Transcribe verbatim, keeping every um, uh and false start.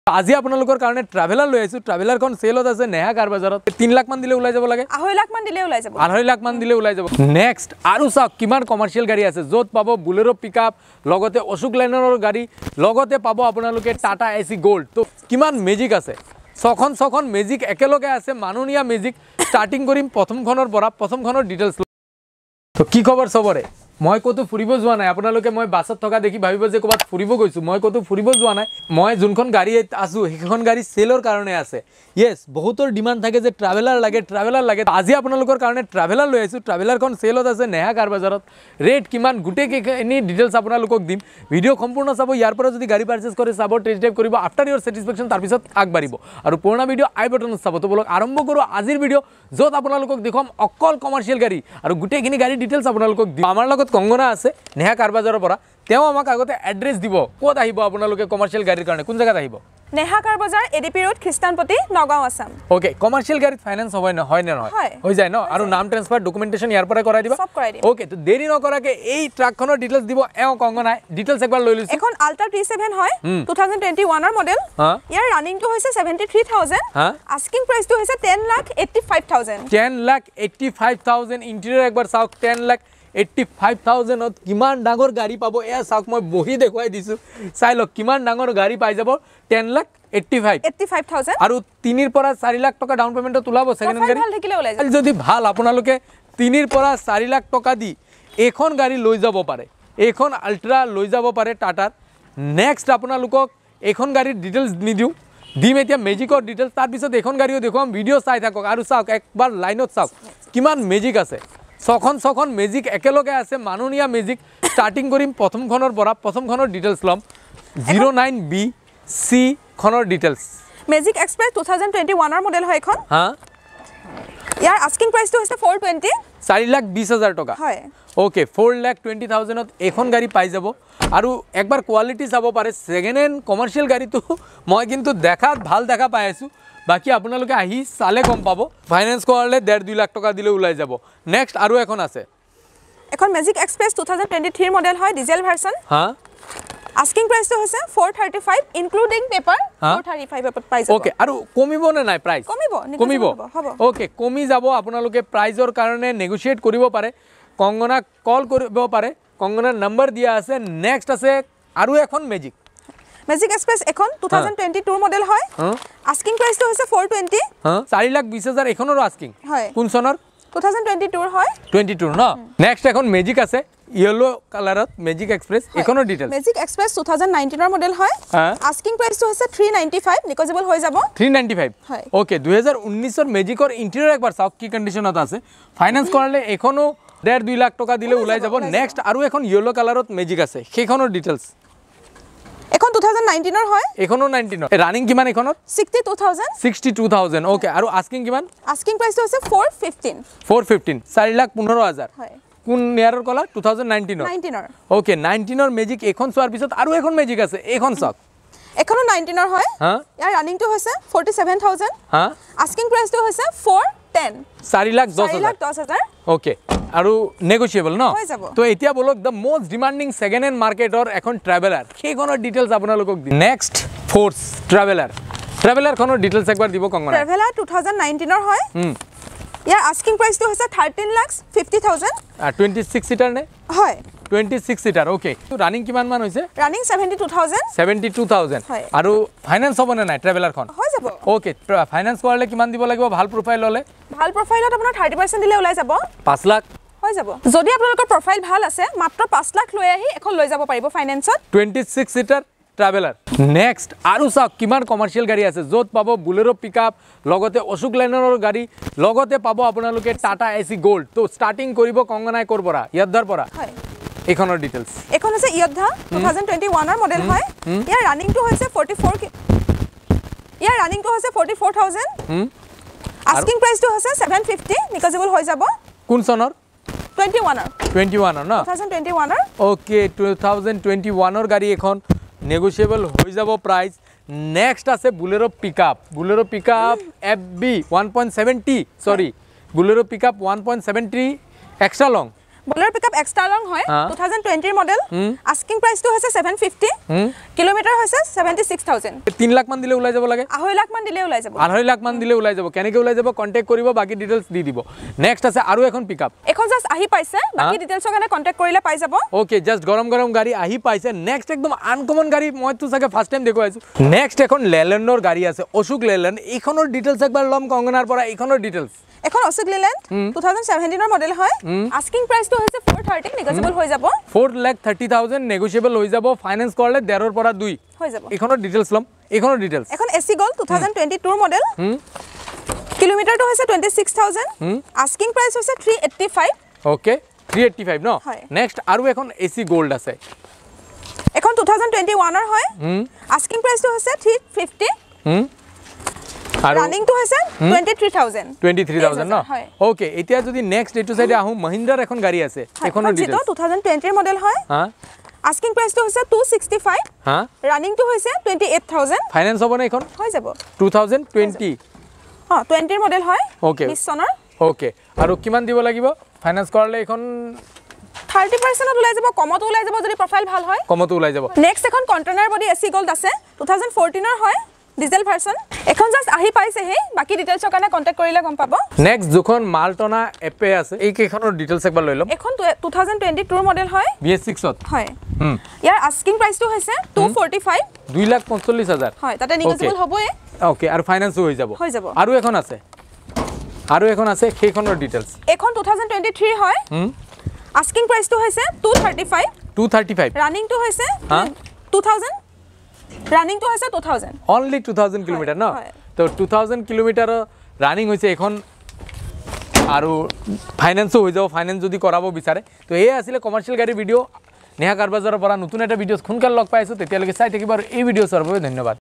আজি আপোনালোকৰ কাৰণে ট্ৰাভেলাৰ লৈ আইছো ট্ৰাভেলাৰখন সেলত আছে নেহা কাৰ বাজাৰত तीन লাখ মান দিলে ওলাই যাব লাগে আঢ়ৈ লাখ মান দিলে ওলাই যাব আঢ়ৈ লাখ মান দিলে ওলাই যাব নেক্সট আৰু চাওক কিমান কমাৰ্শিয়াল গাড়ী আছে যত পাব বুলেৰো পিকআপ লগতে অশোক লাইনৰ গাড়ী লগতে পাব আপোনালোকে টাটা এসি গোল্ড তো কিমান মেজিক আছে ছখন ছখন মেজিক একেলগে আছে মানুনিয়া মেজিক স্টার্টিং কৰিম প্ৰথমখনৰ পৰা প্ৰথমখনৰ ডিটেইলছ তো কি খবৰ সবৰে মই কতো ফুৰিব যোৱা নাই আপোনালোকে মই বাছত থকা দেখি ভাবিব যে ক'বাত ফুৰিব গৈছো মই কতো ফুৰিব যোৱা নাই মই যোনখন গাড়ী আছো সেইখন গাড়ী সেলৰ কাৰণে আছে ইয়েস বহুতৰ ডিমান্ড থাকে যে ট্ৰাভেলাৰ লাগে ট্ৰাভেলাৰ লাগে আজি আপোনালোকৰ কাৰণে ট্ৰাভেলাৰ লৈ আইছো ট্ৰাভেলাৰখন সেলত আছে নেহা কাৰ বাজাৰত ৰেট কিমান গুটে এনি ডিটেইলছ আপোনালোকক দিম ভিডিও সম্পূৰ্ণ চাব ইয়াৰ পৰা যদি গাড়ী পাৰচেজ কৰে চাব টেষ্ট ড্ৰাইভ কৰিব আফটাৰ ইওর স্যাটিসফ্যাকশন তাৰ পিছত আগবাঢ়িব আৰু পুৰণা ভিডিও আই বটনত চাব তো বলক আৰম্ভ কৰো আজিৰ ভিডিও যত আপোনালোকক দেখম অকল কমাৰ্শিয়াল গাড়ী আৰু গুটেখিনি গাড়ী ডিটেইলছ আপোনালোকক দিম আমাৰ লগত কংগনা আছে নেহা কাৰ বাজাৰৰ পৰা তেও আমাক আগতে এড্ৰেছ দিব কোত আহিব আপোনালোকে কমাৰ্শিয়াল গাড়ীৰ কাৰণে কোন জায়গাত আহিব Neha car bazaar ADP road Christianpatty Nagaon Assam okay commercial গাড়ীত ফাইনান্স হয় না হয় না নহয় হৈ যায় ন আৰু নাম ট্ৰান্সফাৰ ডকুমেন্টেশন ইয়াৰ পৰা কৰাই দিবা সব কৰাই দিম ওকে তো দেৰি নকৰাকে এই ট্ৰাকখনৰ ডিটেইলছ দিব এও কংগনাই ডিটেইলছ একবাৰ লৈ লৈছো এখন আল্ট্ৰা টি সেভেন হয় twenty twenty-one ৰ মডেল ইয়াৰ ৰানিং টু হৈছে seventy-three thousand আস্কিং প্ৰাইস টু হৈছে ten lakh eighty-five thousand ten lakh eighty-five thousand interior একবাৰ চাওক ten lakh eighty-five thousand ত কিমান ডাঙৰ গাড়ী পাব এয়া চাওক মই বহি দেখুৱাই দিছো চাই লওক কিমান ডাঙৰ গাড়ী পাই যাব ten lakh eighty-five thousand আৰু তিনিৰ পৰা চাৰি লাখ টকা ডাউন পেমেন্টত তুলাব সেকেন্ড হ্যান্ড গাড়ী ভাল থাকিলে ওলাই যাব যদি ভাল আপোনালোকে তিনিৰ পৰা চাৰি লাখ টকা দি এখন গাড়ী লৈ যাব পাৰে এখন আল্ট্ৰা লৈ যাব পাৰে টাটাৰ নেক্সট আপোনালোকক এখন গাড়ীৰ ডিটেইলছ নিদিও দিম এতিয়া মেজিকৰ ডিটেইলছ তাৰ পিছত এখন গাড়ীও দেখুৱাম ভিডিও চাই থাকক আৰু চাওক একবাৰ লাইনত চাওক কিমান মেজিক আছে ছখন ছখন মেজিক একেলগে আছে মানুনিয়া মেজিক স্টার্টিং কৰিম প্ৰথমখনৰ পৰা প্ৰথমখনৰ ডিটেইলছ লম zero nine B C খনৰ details magic express twenty twenty-one ৰ মডেল হয় এখন হা ইয়াৰ আস্কিং প্ৰাইসটো হৈছে four twenty চাৰি লাখ বিশ হাজাৰ টকা হয় okay four lakh twenty thousand ত এখন গাড়ী পাই যাব আৰু একবাৰ কোৱালিটি চাব পাৰে সেকেন্ড হ্যান্ড কমাৰ্শিয়াল গাড়ীটো মই কিন্তু দেখাত ভাল দেখা পাই আছো বাকি আপোনালোকে আহি সালে কম পাবো ফাইনান্স কৰালে one point five লাখ টকা দিলে ওলাই যাব নেক্সট আৰু এখন আছে এখন magic express twenty twenty-three model হয় ডিজেল ভাৰ্সন হা আস্কিং প্ৰাইস তো হৈছে four thirty-five including paper four thirty-five paper price okay আৰু কমিব না নাই প্ৰাইস কমিব কমিব ওকে কমি যাব আপোনালোকে প্ৰাইজৰ কাৰণে নেগোশিয়েট কৰিব পাৰে কংগনা কল কৰিব পাৰে কংগনাৰ নম্বৰ দিয়া আছে নেক্সট আছে আৰু এখন মেজিক মেজিক এক্সপ্ৰেছ এখন twenty twenty-two মডেল হয় আস্কিং প্ৰাইস তো হৈছে four twenty হ্যাঁ চাৰি লাখ বিশ হাজাৰ এখনৰ আস্কিং হয় কোন চনৰ twenty twenty-two হয় twenty-two ন নেক্সট এখন মেজিক আছে ইয়েলো কালাৰত মেজিক এক্সপ্ৰেছ এখনৰ details magic express twenty nineteen ৰ মডেল হয় আস্কিং প্ৰাইস তো হৈছে three ninety-five নিকজেবল হৈ যাব three ninety-five okay twenty nineteen ৰ মেজিকৰ ইন্টেৰিয়ৰ একবাৰ চাওক কি কন্ডিশনত আছে ফাইনান্স কৰালে এখনো one point five লাখ টকা দিলে ওলাই যাব নেক্সট আৰু এখন ইয়েলো কালাৰত মেজিক আছে সেইখনৰ ডিটেইলছ এখন twenty nineteen ৰ হয় এখনো nineteen ৰ ৰানিং কিমান এখনৰ sixty-two thousand sixty-two thousand okay আৰু আস্কিং কিমান আস্কিং প্ৰাইস তো হৈছে four fifteen four fifteen চাৰি লাখ পোন্ধৰ হাজাৰ হয় কোন ইয়াৰৰ কলা twenty nineteen ৰ nineteen ৰ ওকে nineteen ৰ মেজিক এখন সোৱাৰ পিছত আৰু এখন মেজিক আছে এখন চাওক এখনো nineteen ৰ হয় হা ইয়াৰ ৰানিং তো হৈছে forty-seven thousand হা আস্কিং প্ৰাইস তো হৈছে four ten চাৰি লাখ দহ হাজাৰ দহ হাজাৰ ওকে আৰু নেগোশিয়েবল ন হৈ যাব তো এতিয়া বলক the most demanding second hand মার্কেটৰ এখন ট্ৰাভেলাৰ সেইখনৰ ডিটেইলছ আপোনালোকক দিম নেক্সট ফোর্স ট্ৰাভেলাৰ ট্ৰাভেলাৰ খনৰ ডিটেইলছ একবাৰ দিব কংগনা ট্ৰাভেলাৰ twenty nineteen ৰ হয় হুম ইয়াৰ আস্কিং প্ৰাইস তো হৈছে thirteen lakh fifty thousand twenty-six সিটাৰ নে হয় twenty-six সিটাৰ ওকে তো ৰানিং কিমান মান হৈছে running seventy-two thousand seventy-two thousand আৰু ফাইনান্স হ'ব না নাই ট্ৰাভেলাৰ খন হৈ যাব ওকে ফাইনান্স কৰালে কিমান দিব লাগিব ভাল প্ৰফাইল ললে ভাল প্ৰফাইলত আপোনাৰ thirty percent দিলে ওলাই যাব five লাখ হৈ যাব যদি আপোনালোকৰ প্ৰফাইল ভাল আছে মাত্ৰ five লাখ লৈ আহি এখন লৈ যাব পাৰিব ফাইনান্সত twenty-six সিটাৰ ট্ৰাভেলাৰ নেক্সট আৰু চাওক কিমান কমাৰ্শিয়াল গাড়ী আছে যত পাব বুলেৰো পিকআপ লগতে অশোক লাইনৰ গাড়ী লগতে পাব আপোনালোকে টাটা এসি গোল্ড তো স্টার্টিং কৰিব কংগনাই কৰ পৰা ইয়াদাৰ পৰা হয় এখনৰ ডিটেইলছ এখন আছে ইয়দ্ধা twenty twenty-one ৰ মডেল হয় ইয়াৰ ৰানিং টু হৈছে forty-four ইয়াৰ ৰানিং টু হৈছে forty-four thousand আস্কিং প্ৰাইস টু হৈছে seven fifty নিকজেবল হৈ যাব কোন চনৰ twenty-one ৰ twenty-one ৰ ন twenty twenty-one ৰ ওকে twenty twenty-one ৰ গাড়ী এখন নেগোশিয়েবল হৈ যাব প্ৰাইস নেক্সট আছে Bolero pickup Bolero pickup F B one point seven zero sorry Bolero pickup one point seven zero extra long Bolero pickup extra long হয় twenty twenty ৰ মডেল আস্কিং প্ৰাইসটো হৈছে seven fifty কিলোমিটাৰ হৈছে seventy-six thousand तीन লাখ মান দিলে ওলাই যাব লাগে আঢ়ৈ লাখ মান দিলে ওলাই যাব আঢ়ৈ লাখ মান দিলে ওলাই যাব কেনেকৈ ওলাই যাব কন্টাক্ট কৰিব বাকি ডিটেইলছ দি দিব নেক্সট আছে আৰু এখন পিকআপ এখন জাস্ট আহি পাইছে বাকি ডিটেইলছৰ কাৰণে কন্টাক্ট কৰিলে পাই যাব ওকে জাস্ট গৰম গৰম গাড়ী আহি পাইছে নেক্সট একদম আনকমন গাড়ী মই তো সাকে ফার্স্ট টাইম দেখো আইছো নেক্সট এখন লেল্যান্ডৰ গাড়ী আছে অশোক লেল্যান্ড এইখনৰ ডিটেইলছ একবাৰ লম কংগনাৰ পৰা এইখনৰ ডিটেইলছ এখন অশোক লেল্যান্ড twenty seventeen ৰ মডেল হয় আস্কিং প্ৰাইসটো হৈছে four thirty নেগোশিয়েবল হৈ যাব four lakh thirty thousand negotiable হৈ যাব ফাইনান্স কৰলে one ৰ পৰা two হৈ যাব এইখনৰ ডিটেইলছ লম এইখনৰ ডিটেইলছ এখন এসি গোল্ড twenty twenty-two ৰ মডেল কিলোমিটাৰটো হৈছে twenty-six thousand আস্কিং প্ৰাইস হৈছে three eighty-five okay three eighty-five ন নেক্সট আৰু এখন এসি গোল্ড আছে এখন twenty twenty-one ৰ হয় আস্কিং প্ৰাইসটো হৈছে three fifty হুম আৰু রানিং তো হৈছে twenty-three thousand twenty-three thousand ন ওকে এতিয়া যদি নেক্সট এটু সাইডে আহু মহিন্দ্রাৰ এখন গাড়ী আছে এখনৰ ডিটেইলছ twenty twenty ৰ মডেল হয় হা আস্কিং প্ৰাইসটো হৈছে two sixty-five হা রানিং তো হৈছে twenty-eight thousand ফাইনান্স হ'ব না এখন হৈ যাব twenty twenty হা twenty ৰ মডেল হয় ওকে twenty চনৰ ওকে আৰু কিমান দিব লাগিব ফাইনান্স কৰলে এখন thirty percent ওলাই যাব কমতো ওলাই যাব যদি প্ৰফাইল ভাল হয় কমতো ওলাই যাব নেক্সট এখন কন্টেইনাৰ বডি এসি গোল্ড আছে twenty fourteen ৰ হয় ডিজেল ভাৰ্সন এখন জাস্ট আহি পাইছে হে বাকি ডিটেইলছৰ কাৰণে কন্টাক্ট কৰিলে গম পাব নেক্সট যখন মালটনা এপে আছে এই কেখনৰ ডিটেইলছ একবাৰ লৈ লম এখন twenty twenty-two ৰ মডেল হয় B S six ত হয় হুম ইয়াৰ আস্কিং প্ৰাইসটো হৈছে two forty-five two lakh forty-five thousand হয় তাতে নিগোশিয়েবল হ'বই ওকে আৰু ফাইনান্সও হৈ যাব হৈ যাব আৰু এখন আছে আৰু এখন আছে সেইখনৰ ডিটেইলছ এখন twenty twenty-three হয় হুম আস্কিং প্ৰাইসটো হৈছে two thirty-five two thirty-five running তো হৈছে হা two thousand রানিং তো হৈছে two thousand only two thousand kilometre ন তো two thousand কিলোমিটার রানিং হৈছে এখন আৰু ফাইনান্সও হৈ যাব ফাইনান্স যদি কৰাব বিচাৰে তো এই আছিল কমাৰ্শিয়াল গাড়ী ভিডিও নেহা কাৰবাজাৰৰ পৰা নতুন এটা ভিডিওছ খুনকাল লগ পাইছো তেতিয়ালৈকে চাই থাকিব আৰু এই ভিডিও চাবৰ বাবে ধন্যবাদ